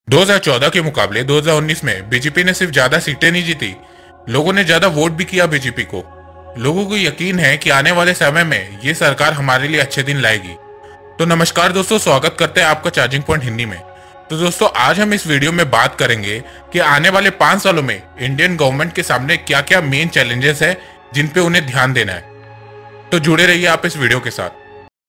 2014 के मुकाबले 2019 में बीजेपी ने सिर्फ ज्यादा सीटें नहीं जीती, लोगों ने ज्यादा वोट भी किया बीजेपी को। लोगों को यकीन है कि आने वाले समय में ये सरकार हमारे लिए अच्छे दिन लाएगी। तो नमस्कार दोस्तों, स्वागत करते हैं आपका चार्जिंग पॉइंट हिंदी में। तो दोस्तों, आज हम इस वीडियो में बात करेंगे कि आने वाले 5 सालों में इंडियन गवर्नमेंट के सामने क्या क्या मेन चैलेंजेस है जिन पे उन्हें ध्यान देना है। तो जुड़े रहिए आप इस वीडियो के साथ।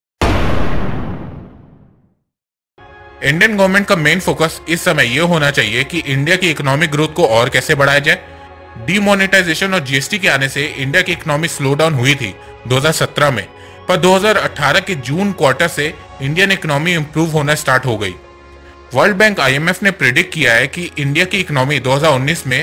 इंडियन गवर्नमेंट का मेन फोकस इस समय यह होना चाहिए कि इंडिया की इकोनॉमिक ग्रोथ को और कैसे बढ़ाया जाए। डीमोनेटाइजेशन और जीएसटी के आने से इंडिया की इकोनॉमी स्लो डाउन हुई थी 2017 में, पर 2018 के जून क्वार्टर से इंडियन इकोनॉमी इंप्रूव होना स्टार्ट हो गई। वर्ल्ड बैंक आईएमएफ ने प्रिडिक्ट किया है कि इंडिया की इकोनॉमी 2019 में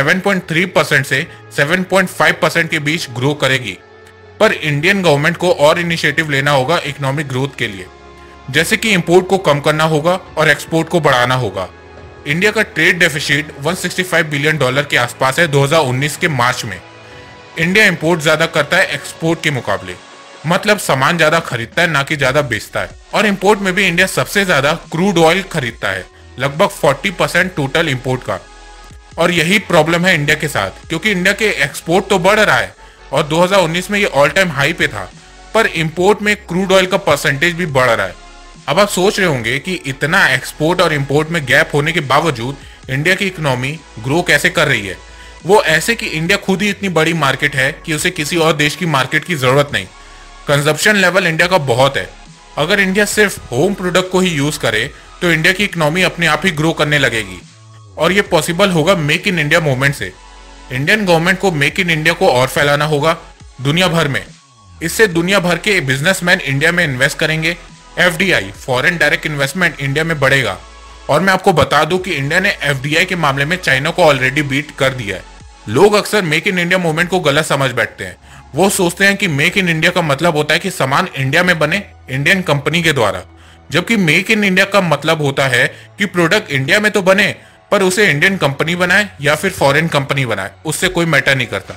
7.3% से 7.5% के बीच ग्रो करेगी। पर इंडियन गवर्नमेंट को और इनिशिएटिव लेना होगा इकोनॉमिक ग्रोथ के लिए, जैसे कि इंपोर्ट को कम करना होगा और एक्सपोर्ट को बढ़ाना होगा। इंडिया का ट्रेड डेफिसिट $165 बिलियन के आसपास है 2019 के मार्च में। इंडिया इंपोर्ट ज्यादा करता है एक्सपोर्ट के मुकाबले, मतलब सामान ज्यादा खरीदता है ना कि ज्यादा बेचता है। और इंपोर्ट में भी इंडिया सबसे ज्यादा क्रूड ऑयल खरीदता है, लगभग 40% टोटल इंपोर्ट का। और यही प्रॉब्लम है इंडिया के साथ, क्योंकि इंडिया के एक्सपोर्ट तो बढ़ रहा है और 2019 में ये ऑल टाइम हाई पे था, पर इंपोर्ट में क्रूड ऑयल का परसेंटेज भी बढ़ रहा है। अब आप सोच रहे होंगे कि इतना एक्सपोर्ट और इंपोर्ट में गैप होने के बावजूद इंडिया की इकोनॉमी ग्रो कैसे कर रही है। वो ऐसे कि इंडिया खुद ही इतनी बड़ी मार्केट है कि उसे किसी और देश की मार्केट की जरूरत नहीं। कंजप्शन लेवल इंडिया का बहुत है। अगर इंडिया सिर्फ होम प्रोडक्ट को ही यूज करे तो इंडिया की इकोनॉमी अपने आप ही ग्रो करने लगेगी, और ये पॉसिबल होगा मेक इन इंडिया मूवमेंट से। इंडियन गवर्नमेंट को मेक इन इंडिया को और फैलाना होगा दुनिया भर में। इससे दुनिया भर के बिजनेसमैन इंडिया में इन्वेस्ट करेंगे। FDI foreign direct investment India में बढ़ेगा। और मैं आपको बता दूं कि इंडिया ने एफडीआई के मामले में चाइना को ऑलरेडी बीट कर दिया है। लोग अक्सर मेक इन इंडिया मूवमेंट को गलत समझ बैठते हैं। वो सोचते हैं कि मेक इन इंडिया का मतलब होता है कि सामान इंडिया में बने इंडियन कंपनी के द्वारा, जबकि मेक इन इंडिया का मतलब होता है कि प्रोडक्ट इंडिया में तो बने पर उसे इंडियन कंपनी बनाए या फिर फॉरेन कंपनी बनाए, उससे कोई मैटर नहीं करता।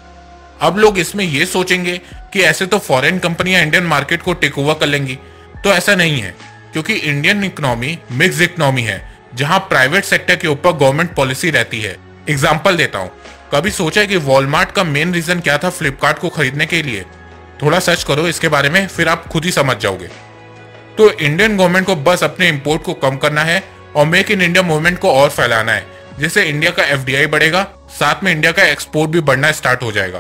अब लोग इसमें ये सोचेंगे कि ऐसे तो फॉरेन कंपनियां इंडियन मार्केट को टेक ओवर कर लेंगी, तो ऐसा नहीं है, क्योंकि इंडियन इकोनॉमी मिक्स्ड इकोनॉमी है, जहां प्राइवेट सेक्टर के ऊपर गवर्नमेंट पॉलिसी रहती है। एग्जांपल देता हूं, कभी सोचा है कि वॉलमार्ट का मेन रीजन क्या था फ्लिपकार्ट को खरीदने के लिए? थोड़ा सर्च करो इसके बारे में, फिर आप खुद ही समझ जाओगे। तो इंडियन गवर्नमेंट को बस अपने इंपोर्ट को कम करना है और मेक इन इंडिया मूवमेंट को और फैलाना है, जिससे इंडिया का एफडीआई बढ़ेगा, साथ में इंडिया का एक्सपोर्ट भी बढ़ना स्टार्ट हो जाएगा।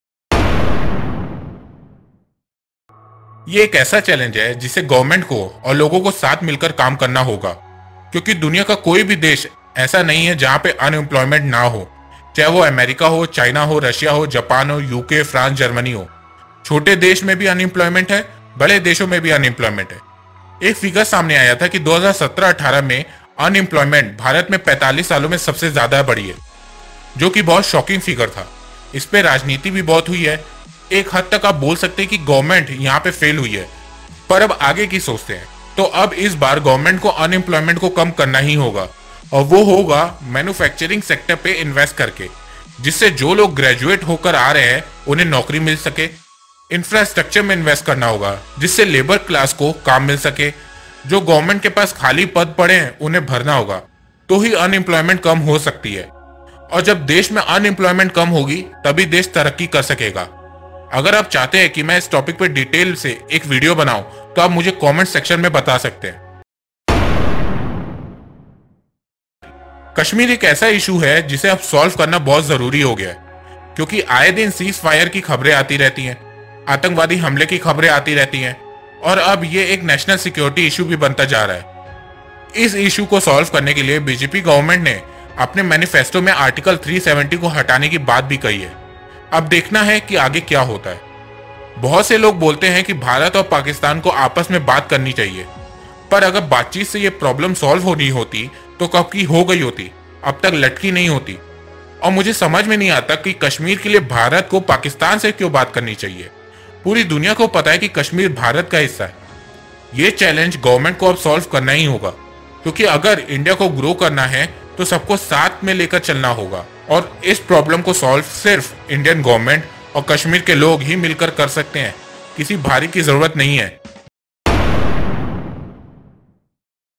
ये एक ऐसा चैलेंज है जिसे गवर्नमेंट को और लोगों को साथ मिलकर काम करना होगा, क्योंकि दुनिया का कोई भी देश ऐसा नहीं है जहां पे अनएम्प्लॉयमेंट ना हो, चाहे वो अमेरिका हो, चाइना हो, रशिया हो, जापान हो, यूके, फ्रांस, जर्मनी हो। छोटे देश में भी अनएम्प्लॉयमेंट है, बड़े देशों में भी अनएम्प्लॉयमेंट है। एक फिगर सामने आया था कि 2017-18 में अनएम्प्लॉयमेंट भारत में 45 सालों में सबसे ज्यादा बढ़ी है, जो कि बहुत शॉकिंग फिगर था। इस पे राजनीति भी बहुत हुई है। एक हद तक आप बोल सकते हैं कि गवर्नमेंट यहाँ पे फेल हुई है, पर अब आगे की सोचते हैं। तो अब इस बार गवर्नमेंट को अनएम्प्लॉयमेंट को कम करना ही होगा, और वो होगा मैन्युफैक्चरिंग सेक्टर पे इन्वेस्ट करके, जिससे जो लोग ग्रेजुएट होकर आ रहे हैं उन्हें नौकरी मिल सके। इंफ्रास्ट्रक्चर में इन्वेस्ट करना होगा, जिससे लेबर क्लास को काम मिल सके। जो गवर्नमेंट के पास खाली पद पड़े हैं उन्हें भरना होगा, तो ही अनएम्प्लॉयमेंट कम हो सकती है। और जब देश में अनएम्प्लॉयमेंट कम होगी तभी देश तरक्की कर सकेगा। अगर आप चाहते हैं कि मैं इस टॉपिक पे डिटेल से एक वीडियो बनाऊं, तो आप मुझे कमेंट सेक्शन में बता सकते हैं। कश्मीर एक ऐसा इशू है जिसे अब सॉल्व करना बहुत जरूरी हो गया है, क्योंकि आए दिन सीज फायर की खबरें आती रहती हैं, आतंकवादी हमले की खबरें आती रहती हैं, और अब ये एक नेशनल सिक्योरिटी इशू भी बनता जा रहा है। इस इशू को सॉल्व करने के लिए बीजेपी गवर्नमेंट ने अपने मैनिफेस्टो में आर्टिकल 370 को हटाने की बात भी कही है। अब देखना है कि आगे क्या होता है। बहुत से लोग बोलते हैं कि भारत और पाकिस्तान को आपस में बात करनी चाहिए, पर अगर बातचीत से ये प्रॉब्लम सॉल्व होनी होती तो कब की हो गई होती, अब तक लटकी नहीं होती। और मुझे समझ में नहीं आता कि कश्मीर के लिए भारत को पाकिस्तान से क्यों बात करनी चाहिए। पूरी दुनिया को पता है कि कश्मीर भारत का हिस्सा है। ये चैलेंज गवर्नमेंट को अब सॉल्व करना ही होगा, क्योंकि अगर इंडिया को ग्रो करना है तो सबको साथ में लेकर चलना होगा, और इस प्रॉब्लम को सॉल्व सिर्फ इंडियन गवर्नमेंट और कश्मीर के लोग ही मिलकर कर सकते हैं। किसी भारी की जरूरत नहीं है।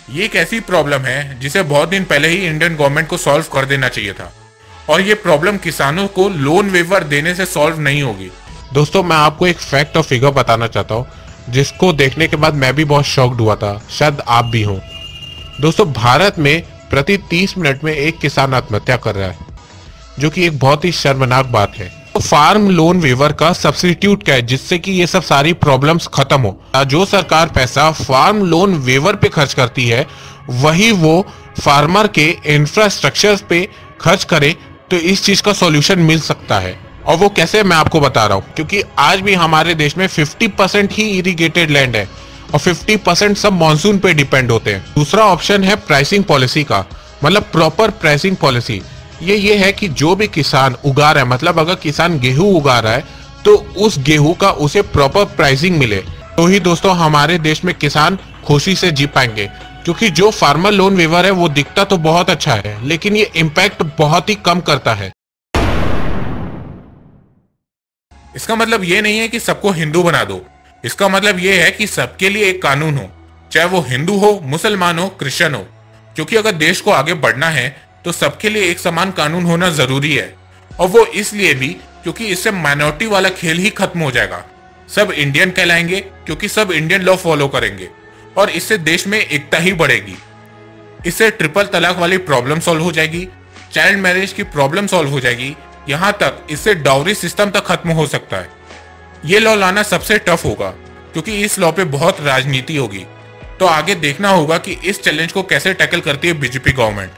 ये एक ऐसी प्रॉब्लम है जिसे बहुत दिन पहले ही इंडियन गवर्नमेंट को सॉल्व कर देना चाहिए था, और ये प्रॉब्लम किसानों को लोन वेवर देने से सॉल्व नहीं होगी। दोस्तों, मैं आपको एक फैक्ट और फिगर बताना चाहता हूँ जिसको देखने के बाद मैं भी बहुत शॉक्ड हुआ था, शायद आप भी हो। दोस्तों, भारत में प्रति 30 मिनट में एक किसान आत्महत्या कर रहा है, जो कि एक बहुत ही शर्मनाक बात है। तो फार्म लोन वेवर का सब्स्टिट्यूट क्या है जिससे कि ये सब सारी प्रॉब्लम्स खत्म हो? जो सरकार पैसा फार्म लोन वेवर पे खर्च करती है वही वो फार्मर के इंफ्रास्ट्रक्चर पे खर्च करे तो इस चीज का सॉल्यूशन मिल सकता है। और वो कैसे, मैं आपको बता रहा हूँ। क्योंकि आज भी हमारे देश में 50% ही इरिगेटेड लैंड है और 50% सब मानसून पे डिपेंड होते हैं। दूसरा ऑप्शन है प्राइसिंग पॉलिसी का, मतलब प्रॉपर प्राइसिंग पॉलिसी। ये है कि जो भी किसान उगा रहा है, मतलब अगर किसान गेहूं उगा रहा है तो उस गेहूं का उसे प्रॉपर प्राइसिंग मिले, तो ही दोस्तों हमारे देश में किसान खुशी से जी पाएंगे। क्योंकि जो फार्मर लोन वेवर है वो दिखता तो बहुत अच्छा है, लेकिन ये इम्पैक्ट बहुत ही कम करता है। इसका मतलब ये नहीं है कि सबको हिंदू बना दो, इसका मतलब ये है कि सबके लिए एक कानून हो, चाहे वो हिंदू हो, मुसलमान हो, क्रिश्चियन हो। क्योंकि अगर देश को आगे बढ़ना है तो सबके लिए एक समान कानून होना जरूरी है, और वो इसलिए भी क्योंकि इससे माइनॉरिटी वाला खेल ही खत्म हो जाएगा। सब इंडियन कहलाएंगे क्योंकि सब इंडियन लॉ फॉलो करेंगे, और इससे देश में एकता ही बढ़ेगी। इससे ट्रिपल तलाक वाली प्रॉब्लम सॉल्व हो जाएगी, चाइल्ड मैरिज की प्रॉब्लम सॉल्व हो जाएगी, यहाँ तक इससे डाउरी सिस्टम तक खत्म हो सकता है। ये लॉ लाना सबसे टफ होगा क्योंकि इस लॉ पे बहुत राजनीति होगी। तो आगे देखना होगा कि इस चैलेंज को कैसे टैकल करती है बीजेपी गवर्नमेंट।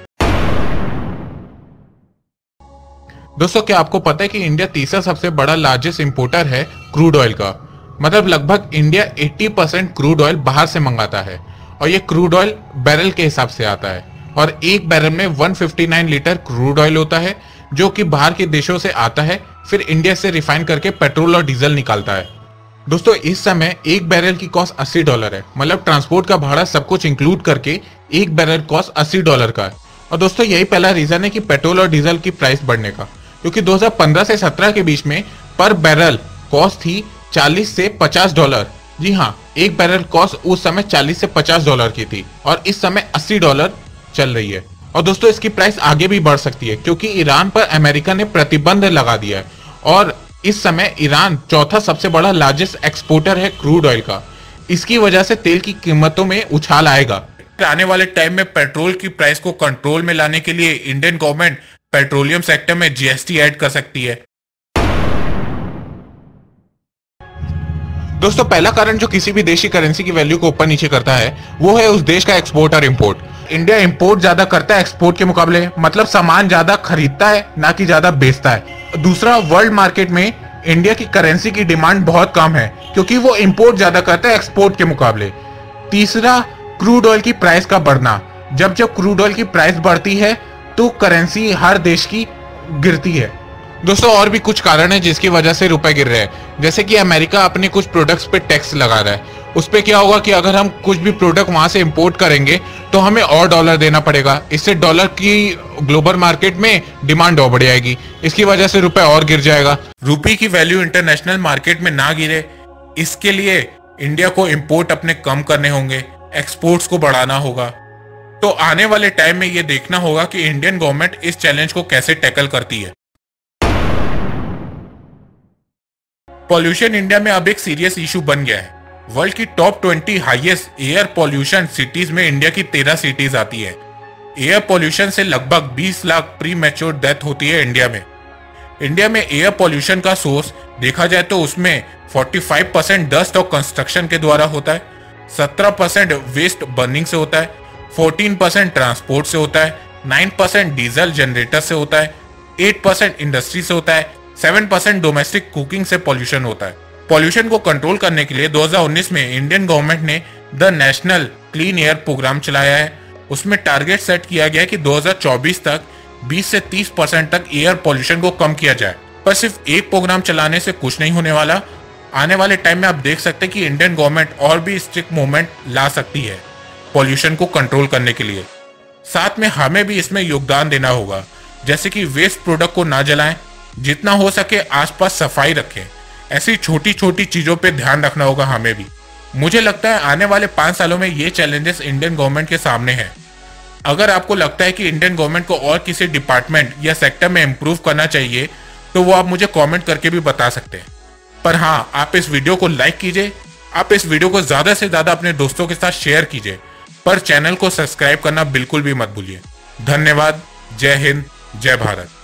दोस्तों, क्या आपको पता है कि इंडिया तीसरा सबसे बड़ा लार्जेस्ट इंपोर्टर है क्रूड ऑयल का? मतलब लगभग इंडिया 80% क्रूड ऑयल बाहर से मंगाता है, और ये क्रूड ऑयल बैरल के हिसाब से आता है, और एक बैरल में 159 लीटर क्रूड ऑयल होता है जो कि बाहर के देशों से आता है, फिर इंडिया से रिफाइन करके पेट्रोल और डीजल निकालता है। दोस्तों, इस समय एक बैरल की कॉस्ट $80 है, मतलब ट्रांसपोर्ट का भाड़ा सब कुछ इंक्लूड करके एक बैरल कॉस्ट $80 का है। और दोस्तों, यही पहला रीजन है कि पेट्रोल और डीजल की प्राइस बढ़ने का, क्योंकि 2015 से 17 के बीच में पर बैरल कॉस्ट थी $40 से $50। जी हाँ, एक बैरल कॉस्ट उस समय $40 से $50 की थी, और इस समय $80 चल रही है। और दोस्तों, इसकी प्राइस आगे भी बढ़ सकती है क्योंकि ईरान पर अमेरिका ने प्रतिबंध लगा दिया है, और इस समय ईरान चौथा सबसे बड़ा लार्जेस्ट एक्सपोर्टर है क्रूड ऑयल का। इसकी वजह से तेल की कीमतों में उछाल आएगा। आने वाले टाइम में पेट्रोल की प्राइस को कंट्रोल में लाने के लिए इंडियन गवर्नमेंट पेट्रोलियम सेक्टर में जीएसटी ऐड कर सकती है। दोस्तों, पहला कारण जो किसी भी देश की करेंसी की वैल्यू को ऊपर नीचे करता है वो है उस देश का एक्सपोर्ट और इंपोर्ट। इंडिया इंपोर्ट ज्यादा करता है एक्सपोर्ट के मुकाबले, मतलब सामान ज्यादा खरीदता है ना कि ज्यादा बेचता है। दूसरा, वर्ल्ड मार्केट में इंडिया की करेंसी की डिमांड बहुत कम है क्योंकि वो इंपोर्ट ज्यादा करता है एक्सपोर्ट के मुकाबले। तीसरा, क्रूड ऑयल की प्राइस का बढ़ना। जब जब क्रूड ऑयल की प्राइस बढ़ती है तो करेंसी हर देश की गिरती है। दोस्तों, और भी कुछ कारण है जिसकी वजह से रुपए गिर रहे हैं, जैसे कि अमेरिका अपने कुछ प्रोडक्ट्स पे टैक्स लगा रहा है। उस पे क्या होगा कि अगर हम कुछ भी प्रोडक्ट वहां से इंपोर्ट करेंगे तो हमें और डॉलर देना पड़ेगा। इससे डॉलर की ग्लोबल मार्केट में डिमांड और बढ़ जाएगी, इसकी वजह से रुपए और गिर जाएगा। रुपये की वैल्यू इंटरनेशनल मार्केट में ना गिरे, इसके लिए इंडिया को इंपोर्ट अपने कम करने होंगे, एक्सपोर्ट्स को बढ़ाना होगा। तो आने वाले टाइम में ये देखना होगा कि इंडियन गवर्नमेंट इस चैलेंज को कैसे टैकल करती है। पॉल्यूशन इंडिया में अब एक सीरियस इशू बन गया है। वर्ल्ड की top 20 highest air pollution cities में इंडिया की 13 सिटीज आती है। एयर पॉल्यूशन से लगभग 20 लाख प्री मैच्योर डेथ होती है इंडिया में। इंडिया में एयर पॉल्यूशन का सोर्स देखा जाए तो उसमें 45% डस्ट और कंस्ट्रक्शन के द्वारा होता है, 17% वेस्ट बर्निंग से होता है, 14% ट्रांसपोर्ट से होता है, 9% डीजल जनरेटर से होता है, 8% इंडस्ट्री से होता है, 7% डोमेस्टिक कुकिंग से पॉल्यूशन होता है। पॉल्यूशन को कंट्रोल करने के लिए 2019 में इंडियन गवर्नमेंट ने the national clean air program चलाया है। उसमें टारगेट सेट किया गया कि 2024 तक 20 से 30% तक एयर पॉल्यूशन को कम किया जाए। पर सिर्फ एक प्रोग्राम चलाने से कुछ नहीं होने वाला। आने वाले टाइम में आप देख सकते हैं कि इंडियन गवर्नमेंट और भी स्ट्रिक्ट मूवमेंट ला सकती है पॉल्यूशन को कंट्रोल करने के लिए। साथ में हमें भी इसमें योगदान देना होगा, जैसे कि वेस्ट प्रोडक्ट को ना जलाएं, जितना हो सके आसपास सफाई रखें। ऐसी छोटी छोटी चीजों पे ध्यान रखना होगा हमें भी। मुझे लगता है आने वाले 5 सालों में ये चैलेंजेस इंडियन गवर्नमेंट के सामने हैं। अगर आपको लगता है कि इंडियन गवर्नमेंट को और किसी डिपार्टमेंट या सेक्टर में इम्प्रूव करना चाहिए तो वो आप मुझे कमेंट करके भी बता सकते हैं। पर हाँ, आप इस वीडियो को लाइक कीजिए, आप इस वीडियो को ज्यादा से ज्यादा अपने दोस्तों के साथ शेयर कीजिए, पर चैनल को सब्सक्राइब करना बिल्कुल भी मत भूलिए। धन्यवाद। जय हिंद, जय भारत।